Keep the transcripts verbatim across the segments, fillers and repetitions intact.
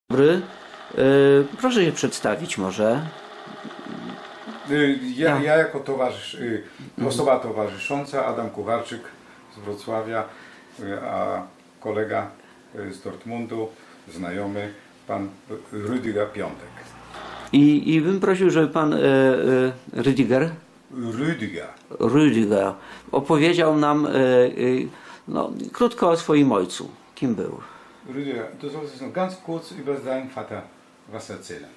Dobry. Proszę się przedstawić może. Ja, ja jako towarzysz, osoba towarzysząca, Adam Kucharczyk z Wrocławia, a kolega z Dortmundu, znajomy, pan Rüdiger Piątek. I, i bym prosił, żeby pan e, e, Rüdiger, Rüdiger. Rüdiger opowiedział nam e, e, no, krótko o swoim ojcu. Kim był? Rüdiger, du sollst uns ganz kurz über deinen Vater was erzählen.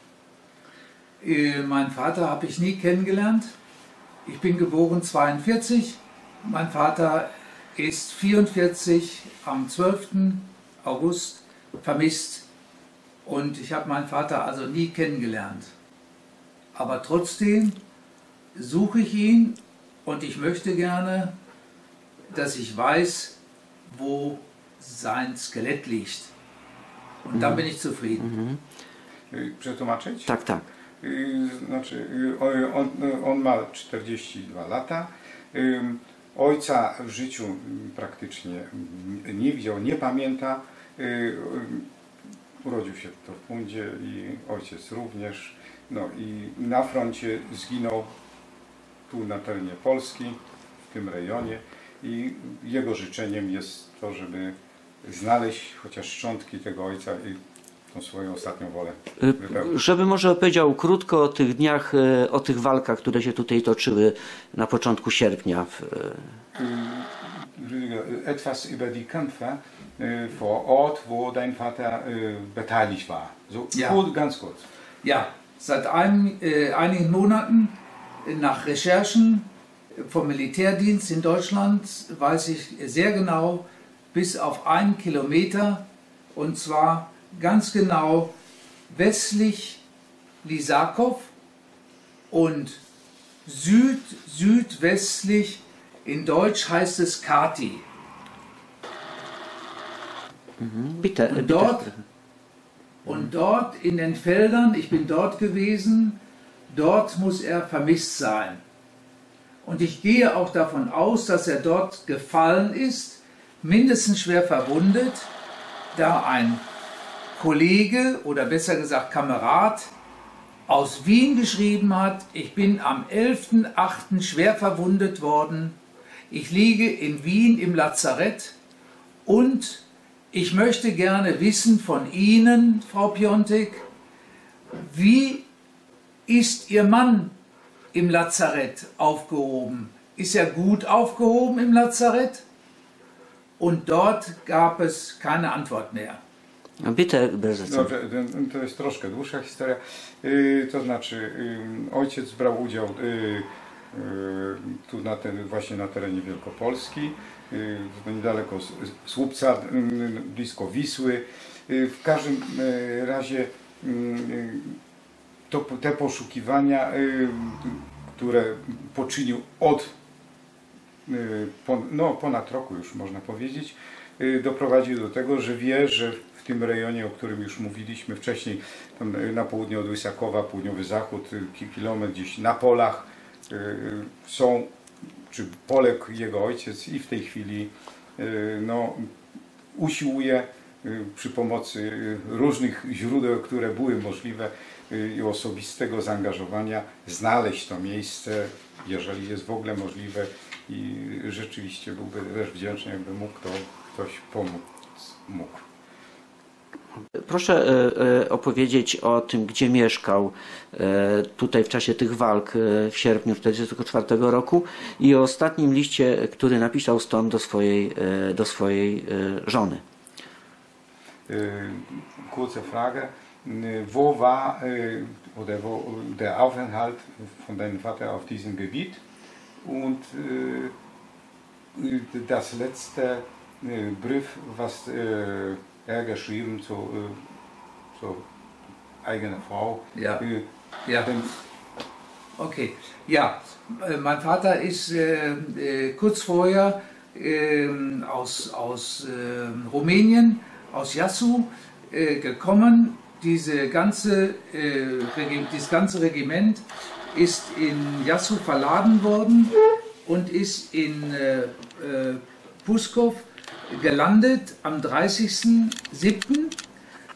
Mein Vater habe ich nie kennengelernt. Ich bin geboren zweiundvierzig. Mein Vater ist vierundvierzig am zwölften August vermisst. Und ich habe meinen Vater also nie kennengelernt. Aber trotzdem suche ich ihn und ich möchte gerne, dass ich weiß, wo sein Skelett liegt. Und dann bin ich zufrieden. Przetłumaczyć? Tak, tak. Znaczy, on, on ma czterdzieści dwa lata. Ojca w życiu praktycznie nie widział, nie pamięta. Urodził się w Dortmundzie i ojciec również. No i na froncie zginął tu na terenie Polski, w tym rejonie. I jego życzeniem jest to, żeby znaleźć chociaż szczątki tego ojca i tą swoją ostatnią wolę wypełnić. Żeby może opowiedział krótko o tych dniach, o tych walkach, które się tutaj toczyły na początku sierpnia. Etwas über die Kämpfe vor Ort, wo dein Vater beteiligt war. So Ja. Kurz, ganz kurz. Ja, seit einem, äh, einigen Monaten nach Recherchen vom Militärdienst in Deutschland weiß ich sehr genau, bis auf einen Kilometer, und zwar ganz genau westlich Lisakow und süd, südwestlich, in Deutsch heißt es Kati. Bitte, Und bitte. dort, und dort in den Feldern, ich bin dort gewesen, dort muss er vermisst sein. Und ich gehe auch davon aus, dass er dort gefallen ist, mindestens schwer verwundet, da ein Kollege oder besser gesagt Kamerad aus Wien geschrieben hat, ich bin am elften achten schwer verwundet worden, ich liege in Wien im Lazarett und ich möchte gerne wissen von Ihnen, Frau Piątek, wie ist Ihr Mann im Lazarett aufgehoben? Ist er gut aufgehoben im Lazarett? Und dort gab es keine Antwort mehr. Bitte, bez Dobrze, to jest troszkę dłuższa historia. Yy, to znaczy, yy, ojciec brał udział yy, yy, tu na ten, właśnie na terenie Wielkopolski, yy, niedaleko Słupca, yy, blisko Wisły. Yy, w każdym yy, razie yy, to, te poszukiwania, yy, które poczynił od yy, pon, no, ponad roku już można powiedzieć, yy, doprowadził do tego, że wie, że w tym rejonie, o którym już mówiliśmy wcześniej, tam na południe od Łysakowa, południowy zachód, kilometr gdzieś na polach są, czy poległ jego ojciec i w tej chwili no, usiłuje przy pomocy różnych źródeł, które były możliwe i osobistego zaangażowania znaleźć to miejsce, jeżeli jest w ogóle możliwe, i rzeczywiście byłby też wdzięczny, jakby mógł to ktoś pomóc mógł. Proszę e, opowiedzieć o tym, gdzie mieszkał e, tutaj w czasie tych walk e, w sierpniu tysiąc dziewięćset czterdziestego czwartego roku i o ostatnim liście, który napisał stąd do swojej, e, do swojej e, żony. Kurze Frage. Wo war oder wo der Aufenthalt von deinem Vater auf diesem Gebiet? Und das letzte Brief, was er geschrieben zu, zur eigenen Frau. Ja. Ja. Okay. Ja, mein Vater ist äh, kurz vorher äh, aus, aus äh, Rumänien, aus Iași, äh, gekommen. Diese ganze, äh, dieses ganze Regiment ist in Iași verladen worden und ist in äh, äh, Puškov gelandet am dreißigsten siebten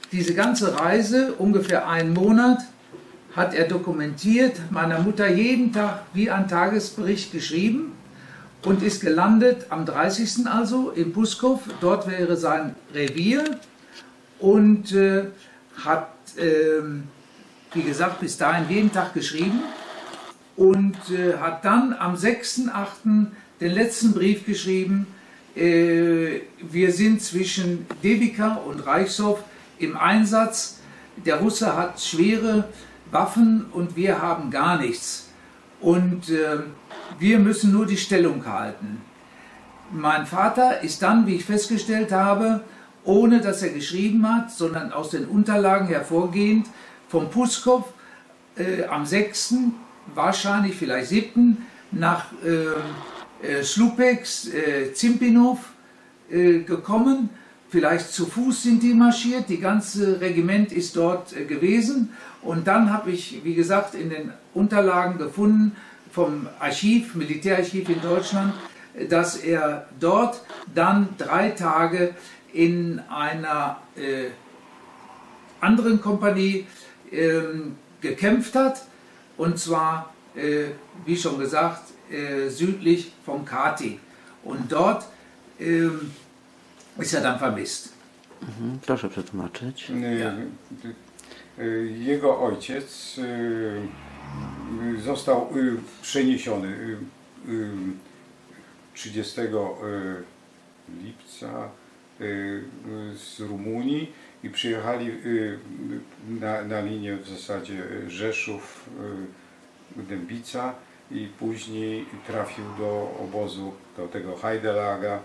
diese ganze Reise, ungefähr einen Monat, hat er dokumentiert, meiner Mutter jeden Tag wie ein Tagesbericht geschrieben und ist gelandet am dreißigsten also in Puskow. Dort wäre sein Revier und äh, hat, äh, wie gesagt, bis dahin jeden Tag geschrieben und äh, hat dann am sechsten achten den letzten Brief geschrieben. Äh, wir sind zwischen Devica und Reichshof im Einsatz. Der Russe hat schwere Waffen und wir haben gar nichts. Und äh, wir müssen nur die Stellung halten. Mein Vater ist dann, wie ich festgestellt habe, ohne dass er geschrieben hat, sondern aus den Unterlagen hervorgehend, vom Puskow äh, am sechsten, wahrscheinlich vielleicht siebten nach äh, äh, Slupeks, äh, Zimpinow äh, gekommen. Vielleicht zu Fuß sind die marschiert, die ganze Regiment ist dort äh, gewesen. Und dann habe ich, wie gesagt, in den Unterlagen gefunden vom Archiv, Militärarchiv in Deutschland, dass er dort dann drei Tage in einer äh, anderen Kompanie äh, gekämpft hat. Und zwar, äh, wie schon gesagt, äh, südlich vom Kati. Und dort äh, ist er dann vermisst. Mhm, proszę przetłumaczyć. Ja. Jego ojciec został przeniesiony trzydziestego lipca z Rumunii i przyjechali na, na linię w zasadzie Rzeszów, Dębica i później trafił do obozu, do tego Heidelaga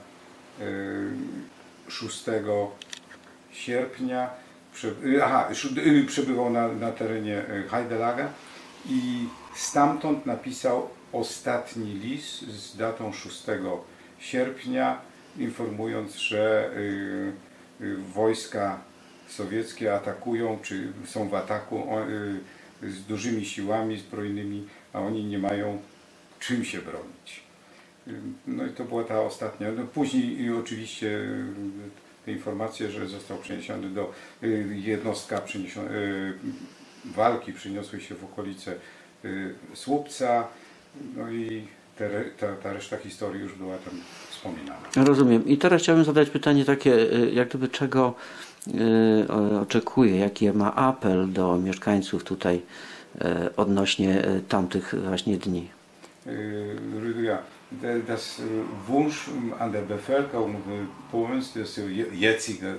szóstego sierpnia. Aha, przebywał na, na terenie Heidelaga i stamtąd napisał ostatni list z datą szóstego sierpnia, informując, że y, y, wojska sowieckie atakują, czy są w ataku y, z dużymi siłami zbrojnymi, a oni nie mają czym się bronić. Y, no i to była ta ostatnia. No, później y, oczywiście y, te informacje, że został przeniesiony do y, jednostka przeniesiony, y, walki przeniosły się w okolice y, Słupca, no i te, ta, ta reszta historii już była tam wspominana. Rozumiem. I teraz chciałbym zadać pytanie takie, jak gdyby czego y, oczekuje, jaki ma apel do mieszkańców tutaj y, odnośnie y, tamtych właśnie dni. Y, ja. Das Wunsch an der Bevölkerung Polens, das jetzige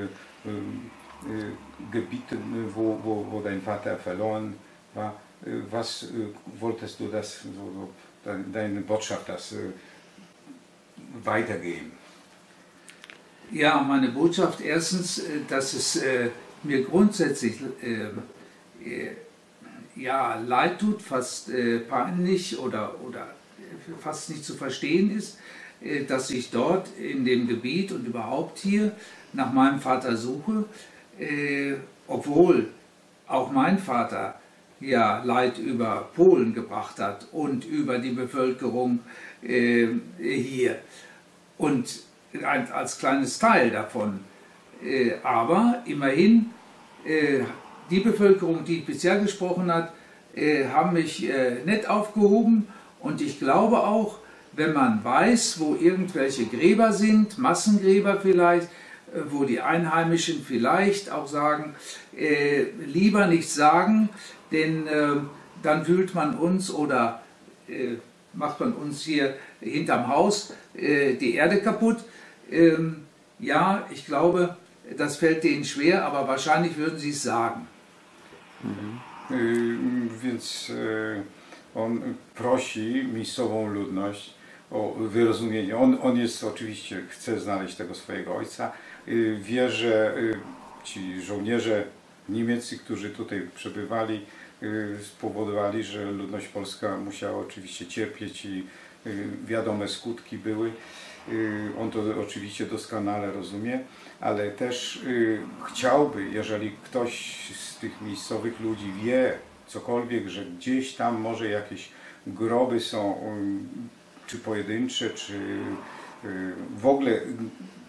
Gebiet, wo, wo, wo dein Vater verloren war, was wolltest du das, deine Botschaft, das weitergeben? Ja, meine Botschaft erstens, dass es äh, mir grundsätzlich äh, äh, ja, leid tut, fast äh, peinlich oder, oder fast nicht zu verstehen ist, äh, dass ich dort in dem Gebiet und überhaupt hier nach meinem Vater suche, äh, obwohl auch mein Vater ja Leid über Polen gebracht hat und über die Bevölkerung äh, hier. Und als kleines Teil davon. Äh, aber immerhin, äh, die Bevölkerung, die ich bisher gesprochen habe, äh, haben mich äh, nett aufgehoben und ich glaube auch, wenn man weiß, wo irgendwelche Gräber sind, Massengräber vielleicht, äh, wo die Einheimischen vielleicht auch sagen, äh, lieber nichts sagen, denn äh, dann wühlt man uns oder äh, macht man uns hier hinterm Haus äh, die Erde kaputt. Ähm, ja, ich glaube, das fällt denen schwer, aber wahrscheinlich würden sie es sagen. Mhm. Y, więc y, on prosi miejscową ludność o wyrozumienie. On, on jest oczywiście, chce znaleźć tego swojego ojca. Y, wie, że y, ci żołnierze niemieccy, którzy tutaj przebywali, y, spowodowali, że ludność polska musiała oczywiście cierpieć i y, wiadome skutki były. On to oczywiście doskonale rozumie, ale też y, chciałby, jeżeli ktoś z tych miejscowych ludzi wie cokolwiek, że gdzieś tam może jakieś groby są, y, czy pojedyncze, czy y, w ogóle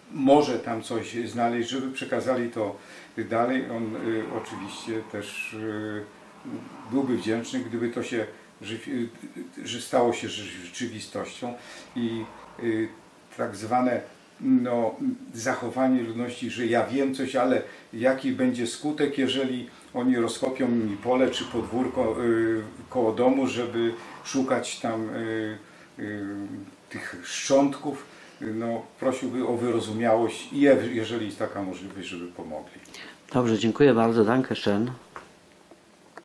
może tam coś znaleźć, żeby przekazali to dalej. On y, oczywiście też y, byłby wdzięczny, gdyby to się, że, y, że stało się rzeczywistością i y, tak zwane no, zachowanie ludności, że ja wiem coś, ale jaki będzie skutek, jeżeli oni rozkopią mi pole czy podwórko y, koło domu, żeby szukać tam y, y, tych szczątków. No, prosiłby o wyrozumiałość i jeżeli jest taka możliwość, żeby pomogli. Dobrze, dziękuję bardzo. Danke schön.